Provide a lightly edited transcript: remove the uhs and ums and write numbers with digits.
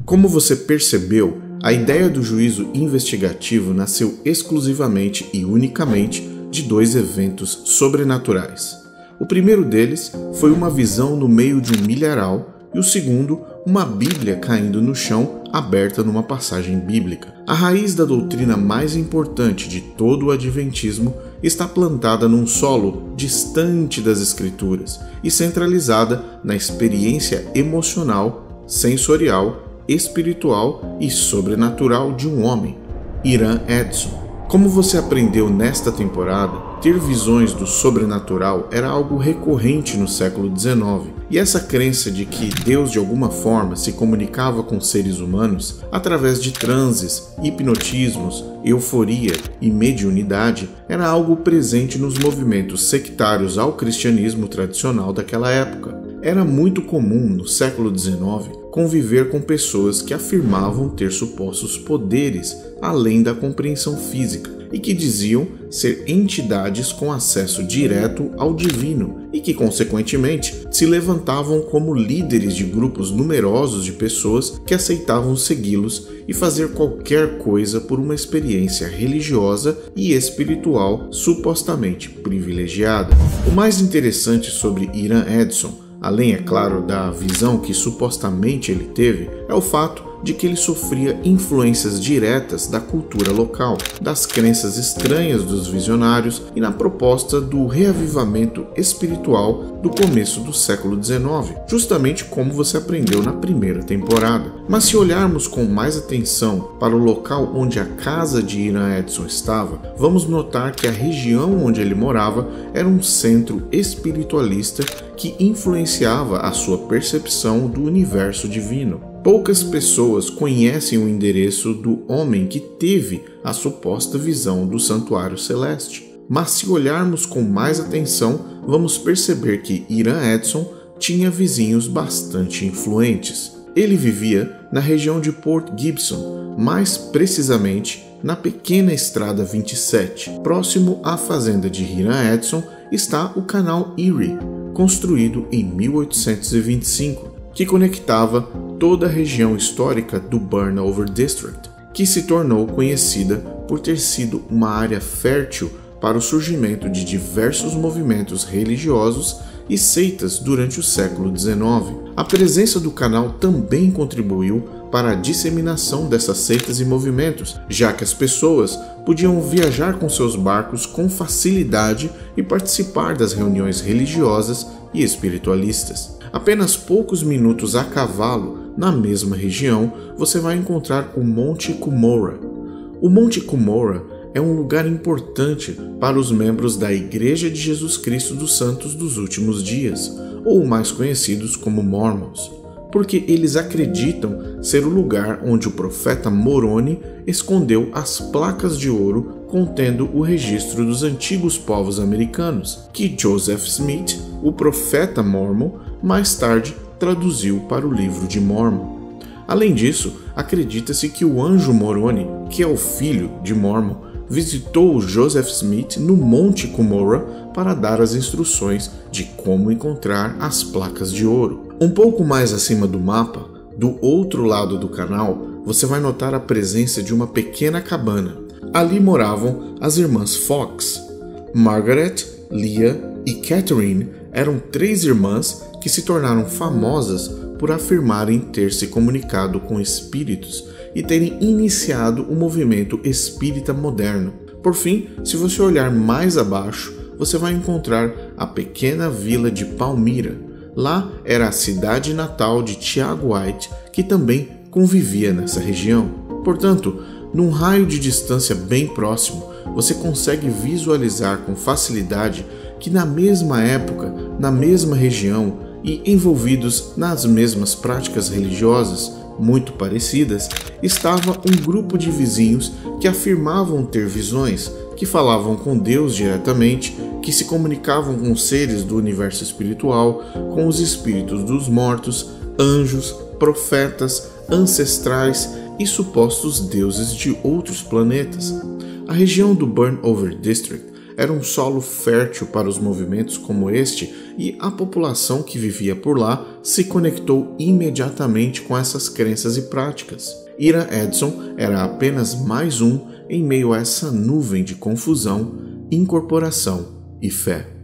Como você percebeu, a ideia do juízo investigativo nasceu exclusivamente e unicamente de dois eventos sobrenaturais. O primeiro deles foi uma visão no meio de um milharal e o segundo, uma Bíblia caindo no chão aberta numa passagem bíblica. A raiz da doutrina mais importante de todo o Adventismo está plantada num solo distante das Escrituras e centralizada na experiência emocional, sensorial, espiritual e sobrenatural de um homem, Iran Edson. Como você aprendeu nesta temporada, ter visões do sobrenatural era algo recorrente no século XIX, e essa crença de que Deus de alguma forma se comunicava com seres humanos através de transes, hipnotismos, euforia e mediunidade era algo presente nos movimentos sectários ao cristianismo tradicional daquela época. Era muito comum no século XIX conviver com pessoas que afirmavam ter supostos poderes além da compreensão física e que diziam ser entidades com acesso direto ao divino e que, consequentemente, se levantavam como líderes de grupos numerosos de pessoas que aceitavam segui-los e fazer qualquer coisa por uma experiência religiosa e espiritual supostamente privilegiada. O mais interessante sobre Iran Edson, além, é claro, da visão que supostamente ele teve, é o fato de que ele sofria influências diretas da cultura local, das crenças estranhas dos visionários e na proposta do reavivamento espiritual do começo do século XIX, justamente como você aprendeu na primeira temporada. Mas se olharmos com mais atenção para o local onde a casa de Iran Edson estava, vamos notar que a região onde ele morava era um centro espiritualista que influenciava a sua percepção do universo divino. Poucas pessoas conhecem o endereço do homem que teve a suposta visão do santuário celeste. Mas se olharmos com mais atenção, vamos perceber que Iran Edson tinha vizinhos bastante influentes. Ele vivia na região de Port Gibson, mais precisamente na pequena estrada 27. Próximo à fazenda de Iran Edson está o canal Erie, construído em 1825, que conectava toda a região histórica do Burnover District, que se tornou conhecida por ter sido uma área fértil para o surgimento de diversos movimentos religiosos e seitas durante o século XIX. A presença do canal também contribuiu para a disseminação dessas seitas e movimentos, já que as pessoas podiam viajar com seus barcos com facilidade e participar das reuniões religiosas e espiritualistas. Apenas poucos minutos a cavalo, na mesma região, você vai encontrar o Monte Cumorah. O Monte Cumorah é um lugar importante para os membros da Igreja de Jesus Cristo dos Santos dos Últimos Dias, ou mais conhecidos como Mormons, porque eles acreditam ser o lugar onde o profeta Moroni escondeu as placas de ouro contendo o registro dos antigos povos americanos, que Joseph Smith, o profeta Mormon, mais tarde traduziu para o livro de Mormon. Além disso, acredita-se que o anjo Moroni, que é o filho de Mormon, visitou Joseph Smith no Monte Cumorah para dar as instruções de como encontrar as placas de ouro. Um pouco mais acima do mapa, do outro lado do canal, você vai notar a presença de uma pequena cabana. Ali moravam as irmãs Fox. Margaret, Leah e Catherine eram 3 irmãs que se tornaram famosas por afirmarem ter se comunicado com espíritos e terem iniciado o movimento espírita moderno. Por fim, se você olhar mais abaixo, você vai encontrar a pequena vila de Palmyra. Lá era a cidade natal de Tiago White, que também convivia nessa região. Portanto, num raio de distância bem próximo, você consegue visualizar com facilidade que na mesma época, na mesma região e envolvidos nas mesmas práticas religiosas muito parecidas, estava um grupo de vizinhos que afirmavam ter visões, que falavam com Deus diretamente, que se comunicavam com seres do universo espiritual, com os espíritos dos mortos, anjos, profetas, ancestrais e supostos deuses de outros planetas. A região do Burnover District era um solo fértil para os movimentos como este e a população que vivia por lá se conectou imediatamente com essas crenças e práticas. Ira Edson era apenas mais um em meio a essa nuvem de confusão, incorporação e fé.